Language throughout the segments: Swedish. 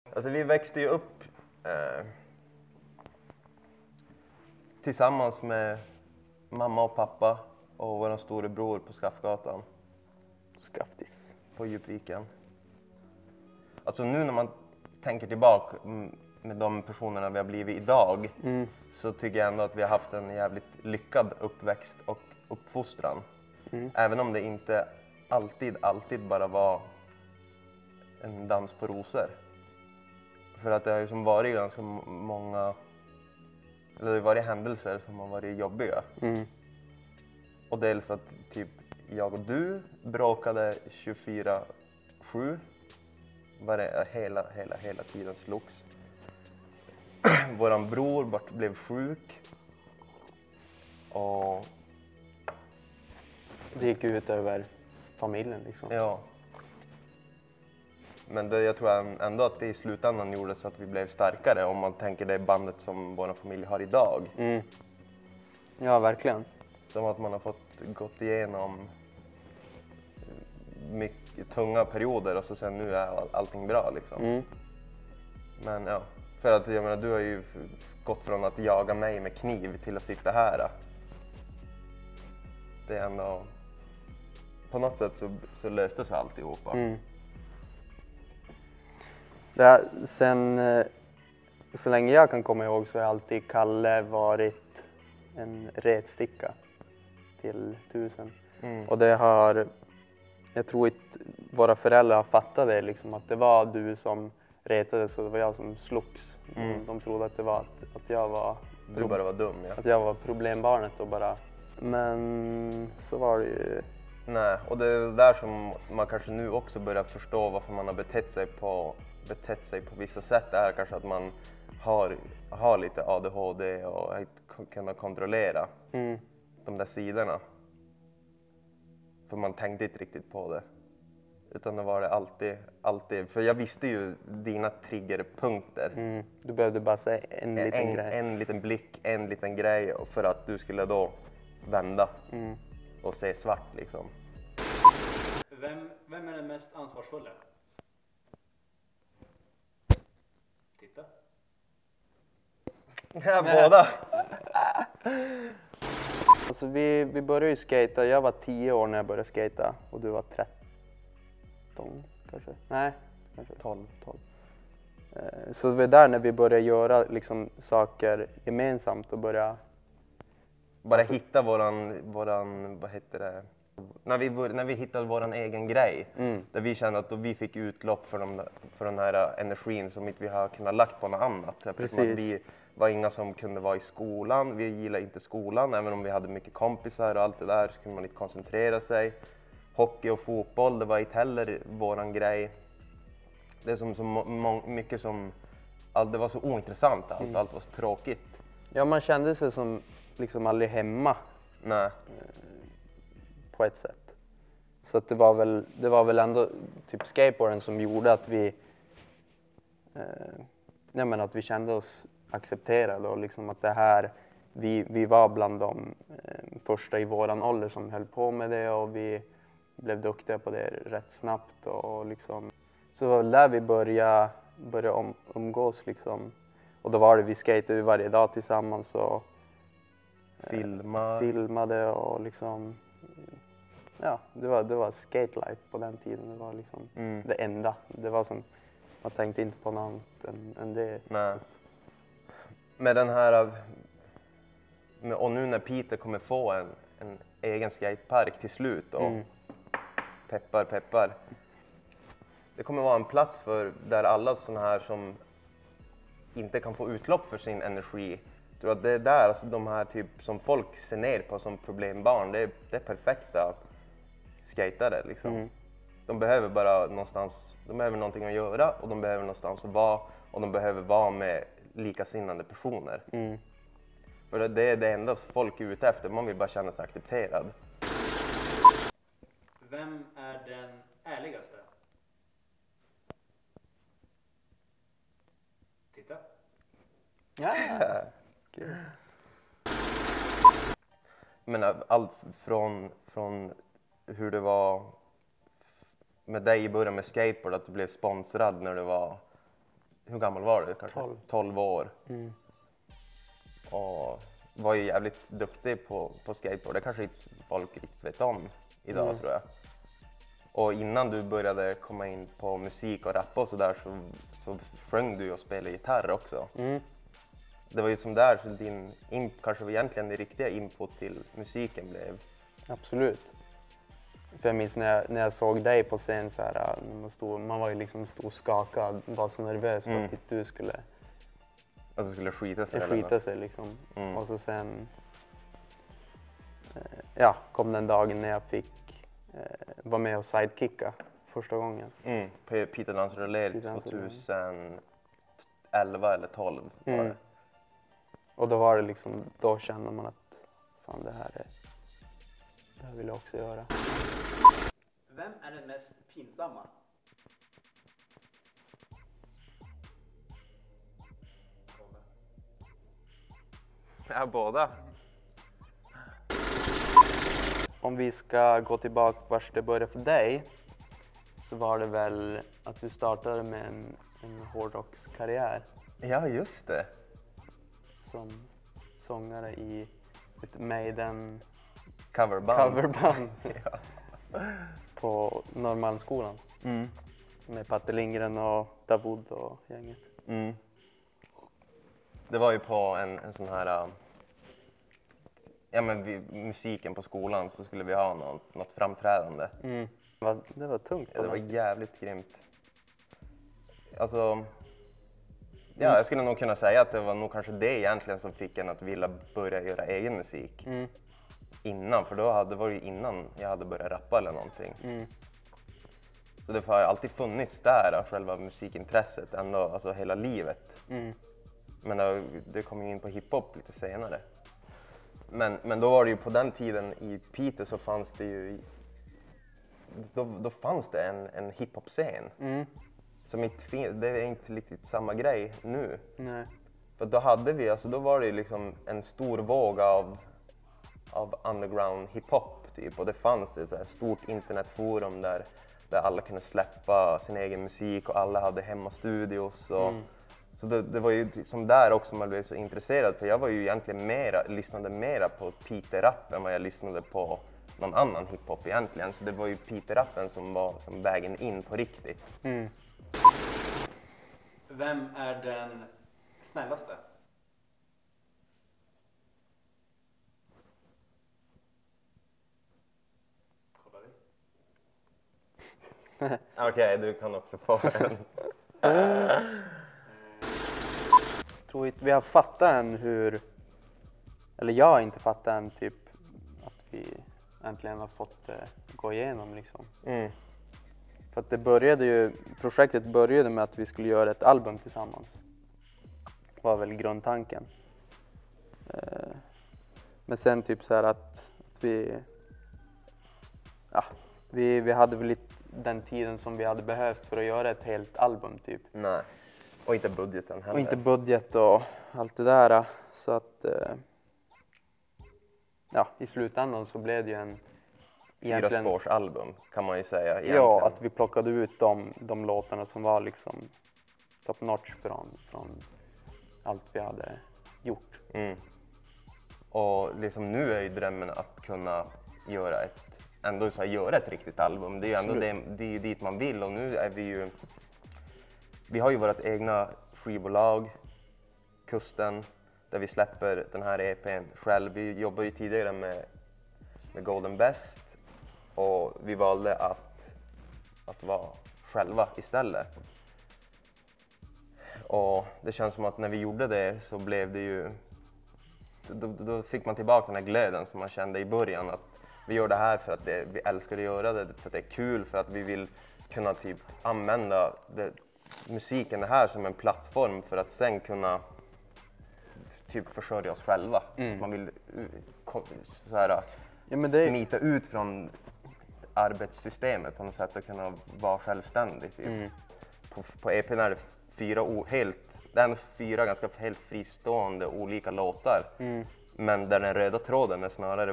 Alltså vi växte ju upp tillsammans med mamma och pappa och vår storebror på Skaffgatan. Skaftis. På Djupviken. Alltså nu när man tänker tillbaka med de personerna vi har blivit idag så tycker jag ändå att vi har haft en jävligt lyckad uppväxt och uppfostran. Även om det inte alltid bara var en dans på rosor. För att det har ju som varit ganska många, eller det har varit händelser som har varit jobbiga. Och dels att typ jag och du bråkade 24/7. Hela tiden slogs. Våran bror blev sjuk. Och Det gick ut över familjen liksom. ja. Men jag tror ändå att det i slutändan gjorde så att vi blev starkare om man tänker det bandet som vår familj har idag. Ja, verkligen. Som att man har fått gått igenom mycket tunga perioder och så sen nu är allting bra liksom. Men ja, för att jag menar du har ju gått från att jaga mig med kniv till att sitta här. Det är ändå, på något sätt så löste sig alltihopa. Sen så länge jag kan komma ihåg så har alltid Kalle varit en retsticka till 1000. Och det har, jag tror att våra föräldrar har fattat det liksom, att det var du som retades och det var jag som slogs. De trodde att det var att jag var... Du bara var dum, ja. Att jag var problembarnet och bara... Men så var det ju... Nej, och det är där som man kanske nu också börjar förstå varför man har betett sig på vissa sätt. Det är kanske att man har lite ADHD och kan kontrollera de där sidorna. För man tänkte inte riktigt på det. Utan det var det alltid. För jag visste ju dina triggerpunkter. Du behövde bara säga en liten grej. En liten blick, en liten grej för att du skulle då vända och se svart liksom. Vem är den mest ansvarsfulla? Titta. Ja, båda. Alltså vi började ju skata. Jag var 10 år när jag började skata och du var 13 kanske? Nej, kanske 12. Så det var där när vi började göra liksom saker gemensamt och börja... Bara hitta våran, vad heter det? När vi hittade våran egen grej. Där vi kände att vi fick utlopp för den här energin som inte vi har kunnat lagt på något annat. Precis. Vi var inga som kunde vara i skolan. Vi gillade inte skolan. Även om vi hade mycket kompisar och allt det där så kunde man inte koncentrera sig. Hockey och fotboll, det var inte heller våran grej. Det är som så mycket som... Det var så ointressant allt var så tråkigt. Ja, man kände sig som liksom aldrig hemma. Nej. På ett sätt. Så att det var väl ändå typ skateboarden som gjorde att vi att vi kände oss accepterade och liksom att det här vi var bland de första i våran ålder som höll på med det och vi blev duktiga på det rätt snabbt och liksom så det var där vi började umgås liksom. Och då var det vi skatade varje dag tillsammans och filmade och liksom ja, det var skate life på den tiden. Det var liksom det enda. Det var som, man tänkte inte på något annat än det. Nej. Med den här, och nu när Peter kommer få en egen skatepark till slut och peppar. Det kommer vara en plats för där alla sådana här som inte kan få utlopp för sin energi. Jag tror att det är där, alltså de här typ som folk ser ner på som problembarn, det är perfekta skatare liksom. De behöver bara någonstans, de behöver någonting att göra och de behöver någonstans att vara och de behöver vara med likasinnande personer. För det är det enda folk är ute efter, man vill bara känna sig accepterad. Vem är den ärligaste? Titta. Ja. Kul. Men allt från hur det var med dig i början med skateboard, att du blev sponsrad när du var hur gammal var du? Kanske 12 år. Och var ju jävligt duktig på skateboard. Det kanske inte folk riktigt vet om idag tror jag. Och innan du började komma in på musik och rappa och sådär så sjöng du och spelade gitarr också. Det var ju som där så kanske egentligen det riktiga input till musiken blev. Absolut. För jag minns när jag såg dig på scen så här, man var ju liksom skakad, var så nervös för att du skulle Att det skulle skita sig? Skita sig liksom. Och så sen kom den dagen när jag fick vara med och sidekicka första gången. Peter Dance Relais 2011 eller 12 var det. Och då var det liksom, då kände man att fan det här vill jag också göra. Vem är den mest pinsamma? Ja, båda. Om vi ska gå tillbaka vart det började för dig så var det väl att du startade med en hårdrockskarriär Ja, just det. som sångare i ett Maiden Coverband. Ja. På Norrmalmsskolan med Patte Lindgren och Davud och gänget. Det var ju på en sån här, musiken på skolan så skulle vi ha något framträdande. Det var tungt. Ja, det var jävligt grymt. Alltså, jag skulle nog kunna säga att det var nog kanske det egentligen som fick en att vilja börja göra egen musik. Innan, för det var ju innan jag hade börjat rappa eller någonting. Så det har alltid funnits där, själva musikintresset, ändå, alltså hela livet. Men det kom ju in på hiphop lite senare. Men då var det ju på den tiden i Piteå så fanns det ju, då fanns det en hiphop-scen. Som det är inte riktigt samma grej nu. Nej. För då var det liksom en stor våg av underground hiphop typ, och det fanns ett så här stort internetforum där alla kunde släppa sin egen musik och alla hade hemmastudios. Så det var ju som där också man blev så intresserad, för jag var ju egentligen lyssnade mera på Piteå-rap än vad jag lyssnade på någon annan hiphop egentligen. Så det var ju Piteå-rappen som var som vägen in på riktigt. Vem är den snällaste? Kolla dig. Okej, du kan också få en. Tror inte vi har fattat än eller jag har inte fattat än typ att vi äntligen har fått gå igenom liksom. För att projektet började med att vi skulle göra ett album tillsammans. Det var väl grundtanken. Men sen typ så här att vi hade väl lite den tiden som vi hade behövt för att göra ett helt album typ. Nej, och inte budgeten heller. Och inte budget och allt det där. Så att i slutändan så blev det ju en 4-spårsalbum kan man ju säga egentligen. Ja, att vi plockade ut de låtarna som var liksom top notch från allt vi hade gjort. Och liksom nu är ju drömmen att kunna göra ett riktigt album. Det är ju ändå det är dit man vill, och nu är vi har ju vårt egna skivbolag, Kusten, där vi släpper den här EP:n själv. Vi jobbar ju tidigare med Golden Best, och vi valde att vara själva istället. Och det känns som att när vi gjorde det så blev det ju, då fick man tillbaka den här glöden som man kände i början, att vi gör det här för att vi älskar att göra det, för att det är kul, för att vi vill kunna typ använda musiken här som en plattform för att sen kunna typ försörja oss själva. Man vill så här, smita ut från arbetssystemet på något sätt och kunna vara självständig. Typ. På EP:n är det fyra ganska helt fristående olika låtar. Men där den röda tråden är snarare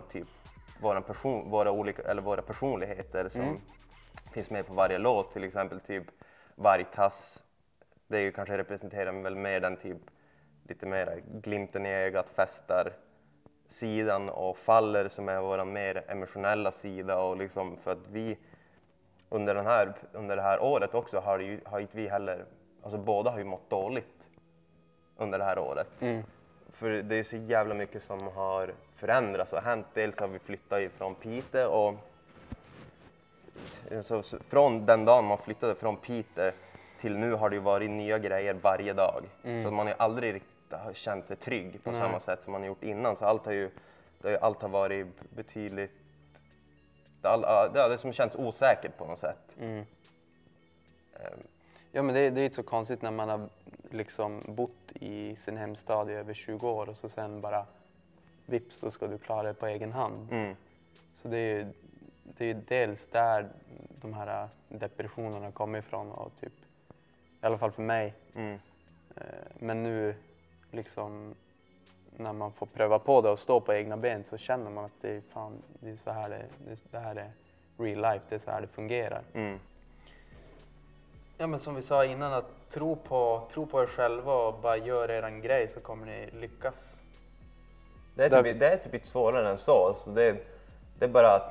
våra personligheter som finns med på varje låt. Till exempel typ Vargtass, det är ju kanske representerar väl mer den typ lite mer glimten i ögat, festar sidan och faller som är vår mer emotionella sida och liksom för att vi under det här året också har inte vi heller, alltså båda har ju mått dåligt under det här året. För det är så jävla mycket som har förändrats och hänt. Dels har vi flyttat ifrån Piteå och så från den dagen man flyttade från Piteå till nu har det ju varit nya grejer varje dag. Så man har ju aldrig riktigt känt sig trygg på samma sätt som man har gjort innan. Så allt har varit betydligt, det som känns osäkert på något sätt. Ja, men det är inte så konstigt när man har liksom bott i sin hemstad i över 20 år och så sen bara vips, då ska du klara det på egen hand. Så det är dels där de här depressionerna kommer ifrån och typ, i alla fall för mig. Men nu liksom när man får pröva på det och stå på egna ben så känner man att det är så här det här är real life, det är så här det fungerar. Ja, men som vi sa innan, att tro på er själva och bara gör eran grej så kommer ni lyckas. Det är typ inte svårare än så. Det är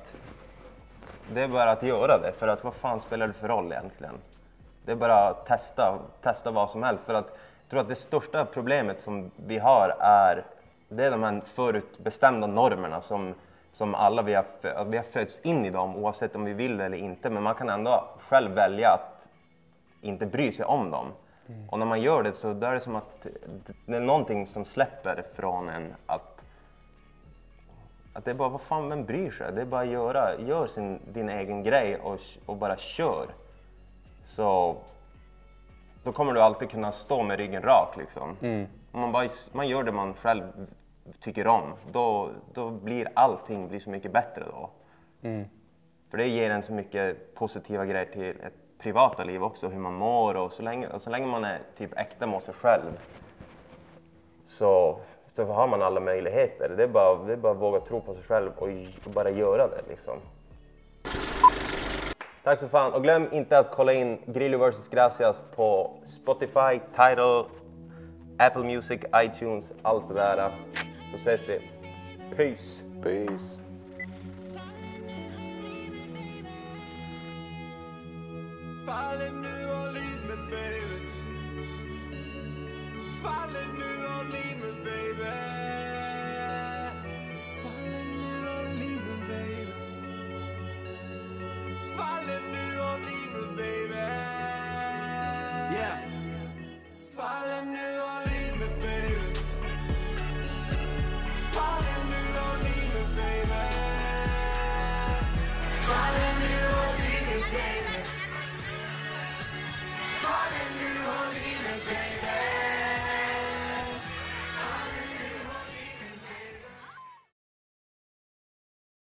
bara att göra det, för att vad fan spelar det för roll egentligen? Det är bara att testa vad som helst, för att jag tror att det största problemet som vi har det är de här förutbestämda normerna som alla vi har fötts in i dem oavsett om vi vill eller inte, men man kan ändå själv välja att inte bry sig om dem. Och när man gör det så är det som att det är någonting som släpper från en att det är bara, vad fan, vem bryr sig? Det är bara att gör din egen grej och bara kör. Så kommer du alltid kunna stå med ryggen rak liksom. Om man gör det man själv tycker om, då blir allting så mycket bättre då. För det ger en så mycket positiva grejer till ett privata liv också, hur man mår och så länge man är typ äkta mot sig själv så har man alla möjligheter. Det är bara att våga tro på sig själv och bara göra det liksom. Tack så fan, och glöm inte att kolla in Grillo vs Gracias på Spotify, Tidal, Apple Music, iTunes, allt det där. Så ses vi. Peace! Peace! Falling